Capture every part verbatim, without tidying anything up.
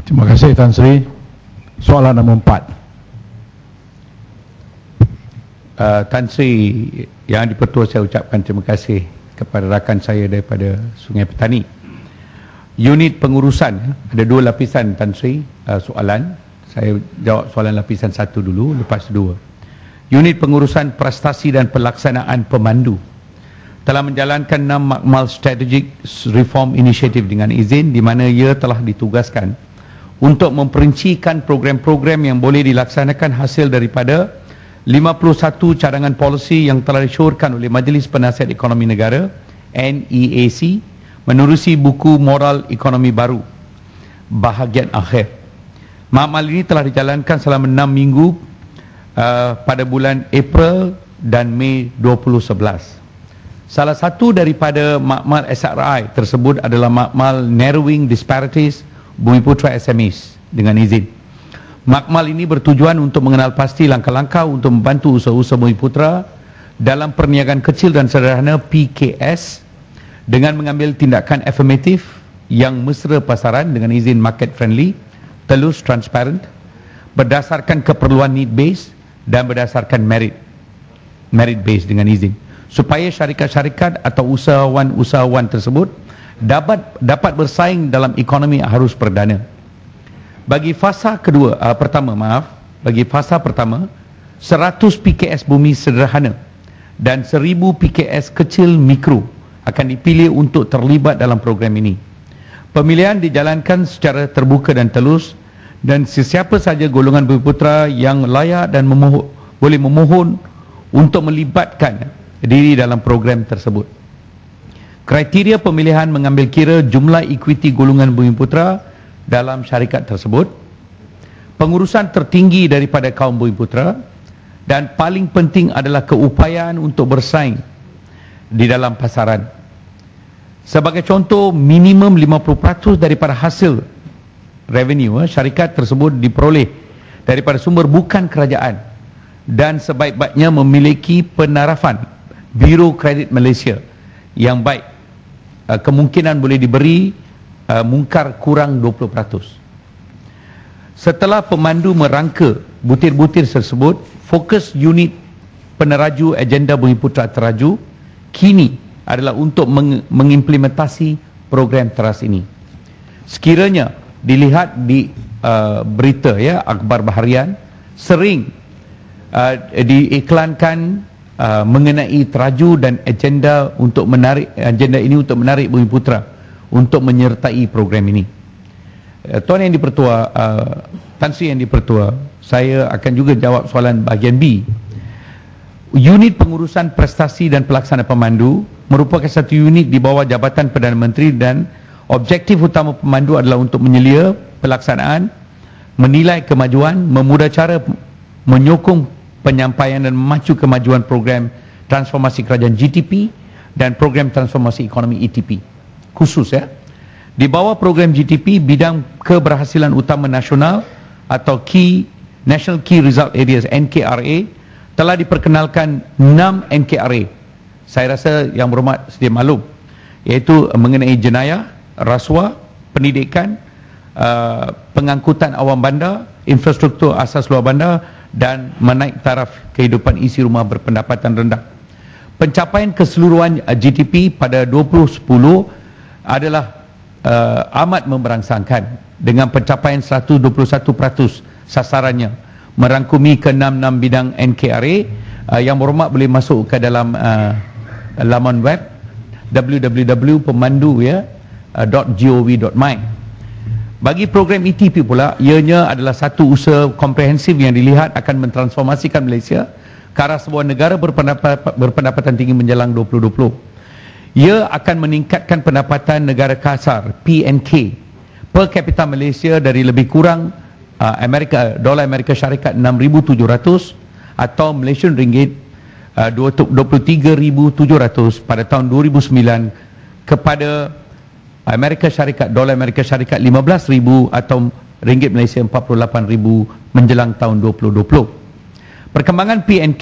Terima kasih Tan Sri. Soalan nombor empat. Uh, Tan Sri Yang di-Pertua, saya ucapkan terima kasih kepada rakan saya daripada Sungai Petani. Unit pengurusan, ada dua lapisan Tan Sri uh, soalan. Saya jawab soalan lapisan satu dulu, lepas dua. Unit pengurusan prestasi dan pelaksanaan pemandu telah menjalankan enam makmal strategic reform initiative dengan izin, di mana ia telah ditugaskan untuk memperincikan program-program yang boleh dilaksanakan hasil daripada lima puluh satu cadangan polisi yang telah disyorkan oleh Majlis Penasihat Ekonomi Negara N E A C menerusi buku Moral Ekonomi Baru bahagian akhir. Makmal ini telah dijalankan selama enam minggu uh, pada bulan April dan Mei dua ribu sebelas. Salah satu daripada makmal S R I tersebut adalah makmal Narrowing Disparities Bumiputra S M Es dengan izin. Makmal ini bertujuan untuk mengenal pasti langkah-langkah untuk membantu usaha-usaha Bumiputra dalam perniagaan kecil dan sederhana P K S dengan mengambil tindakan afirmatif yang mesra pasaran dengan izin market friendly, telus, transparent, berdasarkan keperluan need base dan berdasarkan merit merit base dengan izin, supaya syarikat-syarikat atau usahawan-usahawan tersebut dapat dapat bersaing dalam ekonomi arus perdana. Bagi fasa kedua, uh, pertama maaf, bagi fasa pertama, seratus P K S bumi sederhana dan seribu P K S kecil mikro akan dipilih untuk terlibat dalam program ini. Pemilihan dijalankan secara terbuka dan telus, dan sesiapa saja golongan Bumiputra yang layak dan memohon, boleh memohon untuk melibatkan diri dalam program tersebut. Kriteria pemilihan mengambil kira jumlah equity golongan Bumiputra dalam syarikat tersebut, pengurusan tertinggi daripada kaum Bumiputra, dan paling penting adalah keupayaan untuk bersaing di dalam pasaran. Sebagai contoh, minimum lima puluh peratus daripada hasil revenue eh, syarikat tersebut diperoleh daripada sumber bukan kerajaan, dan sebaik-baiknya memiliki penarafan Biro Kredit Malaysia yang baik. Uh, kemungkinan boleh diberi uh, mungkar kurang dua puluh peratus. Setelah pemandu merangka butir-butir tersebut, fokus unit peneraju agenda Bumiputra Teraju kini adalah untuk meng mengimplementasi program teras ini. Sekiranya dilihat di uh, berita ya, akhbar baharian, sering uh, diiklankan uh, mengenai teraju dan agenda untuk menarik agenda ini untuk menarik Bumiputra untuk menyertai program ini. Uh, Tuan Yang di-Pertua, uh, Tan Sri Yang di-Pertua, saya akan juga jawab soalan bahagian B. Unit pengurusan prestasi dan pelaksana pemandu merupakan satu unit di bawah Jabatan Perdana Menteri, dan objektif utama pemandu adalah untuk menyelia pelaksanaan, menilai kemajuan, memudah cara menyokong penyampaian dan memacu kemajuan program transformasi kerajaan G T P dan program transformasi ekonomi E T P khusus ya. Di bawah program G T P, bidang keberhasilan utama nasional atau Key National Key Result Areas N K R A telah diperkenalkan enam N K R A. Saya rasa yang berhormat sedia maklum, iaitu mengenai jenayah, rasuah, pendidikan, uh, pengangkutan awam bandar, infrastruktur asas luar bandar, dan menaik taraf kehidupan isi rumah berpendapatan rendah. Pencapaian keseluruhan G T P pada dua ribu sepuluh adalah uh, amat memberangsangkan dengan pencapaian seratus dua puluh satu peratus sasarannya, merangkumi ke enam puluh enam bidang N K R A. uh, yang berhormat boleh masuk ke dalam uh, laman web w w w dot pemandu ya uh, .gov dot my. Bagi program E T P pula, ianya adalah satu usaha komprehensif yang dilihat akan mentransformasikan Malaysia ke arah sebuah negara berpendapat, berpendapatan tinggi menjelang dua ribu dua puluh. Ia akan meningkatkan pendapatan negara kasar P N K per kapita Malaysia dari lebih kurang uh, Amerika dolar Amerika Syarikat enam ribu tujuh ratus atau Malaysian ringgit uh, dua puluh tiga ribu tujuh ratus pada tahun dua ribu sembilan kepada Amerika Syarikat dolar Amerika Syarikat lima belas ribu atau ringgit Malaysia empat puluh lapan ribu menjelang tahun dua ribu dua puluh. Perkembangan P N K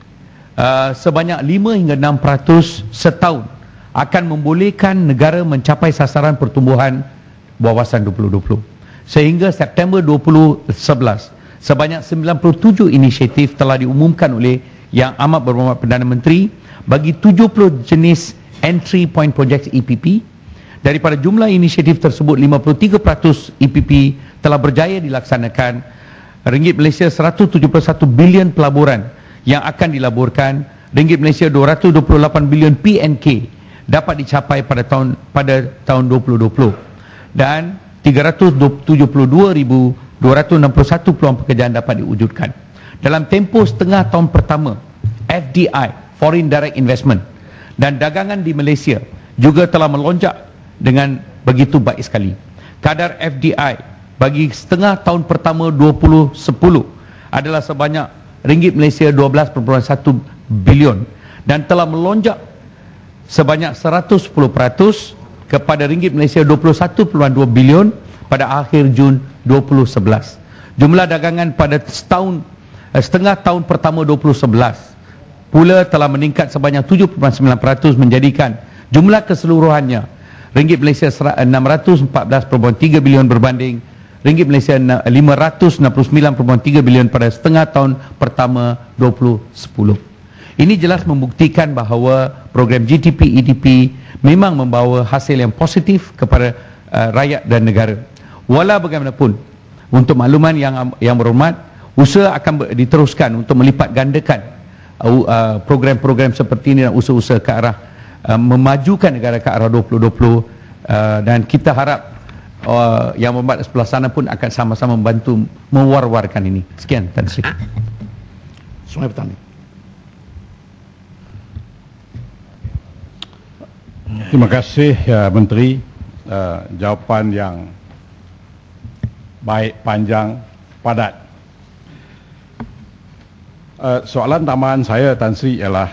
uh, sebanyak lima hingga enam peratus setahun akan membolehkan negara mencapai sasaran pertumbuhan wawasan dua ribu dua puluh. Sehingga September dua ribu sebelas, sebanyak sembilan puluh tujuh inisiatif telah diumumkan oleh Yang Amat Berhormat Perdana Menteri bagi tujuh puluh jenis entry point project E P P. Daripada jumlah inisiatif tersebut, lima puluh tiga peratus E P P telah berjaya dilaksanakan. Ringgit Malaysia seratus tujuh puluh satu bilion pelaburan yang akan dilaburkan. Ringgit Malaysia dua ratus dua puluh lapan bilion P N K dapat dicapai pada tahun pada tahun dua ribu dua puluh. Dan tiga ratus tujuh puluh dua ribu dua ratus enam puluh satu peluang pekerjaan dapat diwujudkan. Dalam tempoh setengah tahun pertama, F D I, Foreign Direct Investment, dan dagangan di Malaysia juga telah melonjak dengan begitu baik sekali. Kadar F D I bagi setengah tahun pertama dua ribu sepuluh adalah sebanyak ringgit Malaysia dua belas perpuluhan satu bilion dan telah melonjak sebanyak seratus sepuluh peratus kepada ringgit Malaysia dua puluh satu perpuluhan dua bilion pada akhir Jun dua ribu sebelas. Jumlah dagangan pada setahun setengah tahun pertama dua ribu sebelas pula telah meningkat sebanyak tujuh perpuluhan sembilan peratus menjadikan jumlah keseluruhannya ringgit Malaysia enam ratus empat belas perpuluhan tiga bilion berbanding ringgit Malaysia lima ratus enam puluh sembilan perpuluhan tiga bilion pada setengah tahun pertama dua ribu sepuluh. Ini jelas membuktikan bahawa program G T P E D P memang membawa hasil yang positif kepada uh, rakyat dan negara. Walau bagaimanapun, untuk makluman yang yang berhormat, usaha akan diteruskan untuk melipat gandakan uh, uh, program-program seperti ini dan usaha-usaha ke arah uh, memajukan negara ke arah dua ribu dua puluh uh, dan kita harap uh, yang berhormat sebelah sana pun akan sama-sama membantu mewar-warkan ini. Sekian, Tan Sri. Sungai Petani. Terima kasih ya, Menteri, uh, jawapan yang baik, panjang, padat. Uh, soalan tambahan saya, Tan Sri, ialah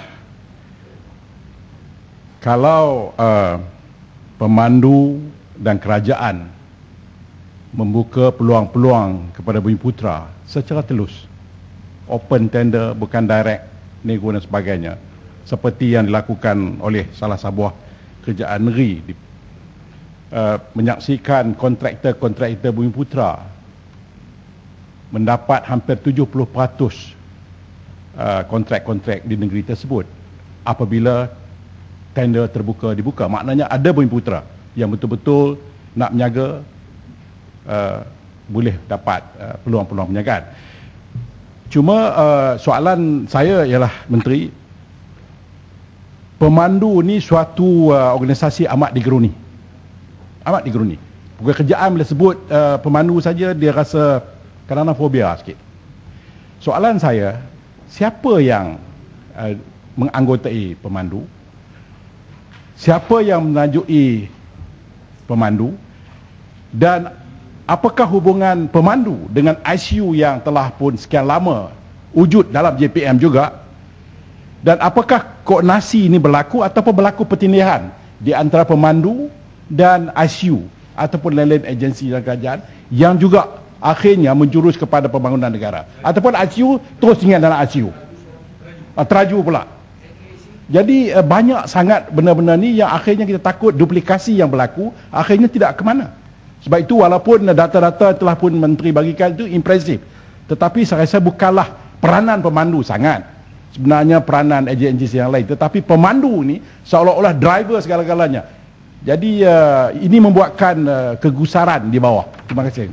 kalau uh, pemandu dan kerajaan membuka peluang-peluang kepada Bumiputera secara telus, open tender, bukan direct nego dan sebagainya, seperti yang dilakukan oleh salah sebuah kerajaan negeri, uh, menyaksikan kontraktor-kontraktor Bumiputera mendapat hampir tujuh puluh peratus uh, kontrak-kontrak di negeri tersebut apabila tender terbuka dibuka. Maknanya ada Bumiputera yang betul-betul nak menjaga, uh, boleh dapat uh, peluang-peluang perniagaan. Cuma uh, soalan saya ialah, Menteri, pemandu ni suatu uh, organisasi amat digeruni. Amat digeruni. Pekerjaan bila sebut uh, pemandu saja, dia rasa kadang-kadang fobia sikit. Soalan saya, siapa yang uh, menganggotai pemandu? Siapa yang menajui pemandu? Dan apakah hubungan pemandu dengan I C U yang telah pun sekian lama wujud dalam J P M juga? Dan apakah koordinasi ini berlaku ataupun berlaku pertindihan di antara pemandu dan I C U ataupun lain-lain agensi dan kerajaan yang juga akhirnya menjurus kepada pembangunan negara, ataupun I C U terus tinggal dalam I C U, teraju pula. Jadi banyak sangat benda-benda ni yang akhirnya kita takut duplikasi yang berlaku akhirnya tidak ke mana. Sebab itu walaupun data-data telah pun Menteri bagikan itu impresif, tetapi saya rasa bukanlah peranan pemandu sangat, sebenarnya peranan agensi yang lain, tetapi pemandu ni seolah-olah driver segala-galanya. Jadi uh, ini membuatkan uh, kegusaran di bawah. Terima kasih.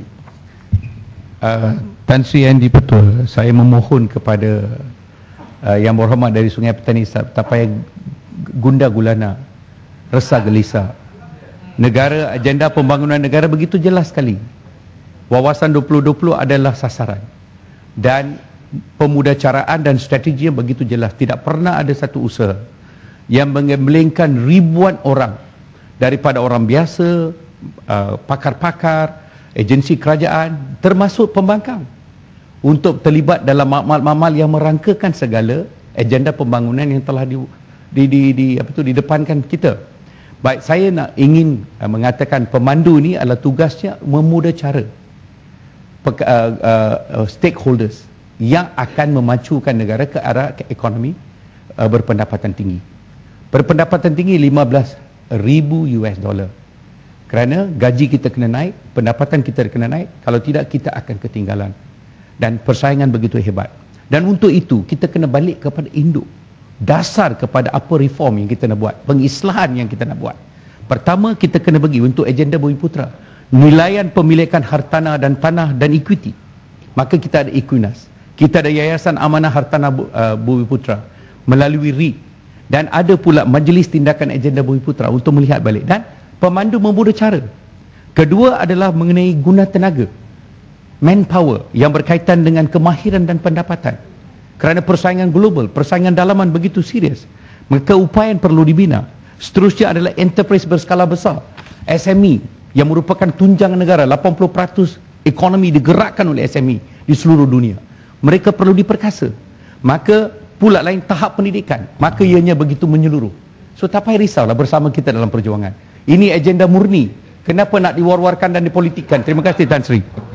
Uh, Tan Sri Andi, betul, saya memohon kepada uh, Yang Berhormat dari Sungai Petani Tapai Gunda Gulana, resah gelisah. Negara, agenda pembangunan negara begitu jelas sekali. Wawasan dua ribu dua puluh adalah sasaran. Dan pemudacaraan dan strategi yang begitu jelas. Tidak pernah ada satu usaha yang mengemblengkan ribuan orang, daripada orang biasa, uh, pakar-pakar, agensi kerajaan, termasuk pembangkang, untuk terlibat dalam mamal-mamal yang merangkakan segala agenda pembangunan yang telah di, di, di, di apa tu didepankan kita. Baik, saya nak ingin uh, mengatakan pemandu ni adalah tugasnya memudacara uh, uh, stakeholders yang akan memacukan negara ke arah ke ekonomi uh, berpendapatan tinggi. Berpendapatan tinggi lima belas ribu U S dollar. Kerana gaji kita kena naik, pendapatan kita kena naik, kalau tidak kita akan ketinggalan. Dan persaingan begitu hebat. Dan untuk itu kita kena balik kepada induk, dasar kepada apa reform yang kita nak buat, pengislahan yang kita nak buat. Pertama, kita kena bagi untuk agenda Bumiputera nilaian pemilikan hartanah dan tanah dan equity. Maka kita ada Equinas, kita ada Yayasan Amanah Hartanah uh, Bumiputera melalui R I T, dan ada pula Majlis Tindakan Agenda Bumiputera untuk melihat balik, dan pemandu membuat cara. Kedua adalah mengenai guna tenaga, manpower yang berkaitan dengan kemahiran dan pendapatan. Kerana persaingan global, persaingan dalaman begitu serius, maka upaya yang perlu dibina. Seterusnya adalah enterprise berskala besar, S M E, yang merupakan tunjangan negara. Lapan puluh peratus ekonomi digerakkan oleh S M E di seluruh dunia. Mereka perlu diperkasa. Maka pula lain tahap pendidikan, maka ianya begitu menyeluruh. So tak payah risaulah, bersama kita dalam perjuangan. Ini agenda murni. Kenapa nak diwar-warkan dan dipolitikkan? Terima kasih Tan Sri.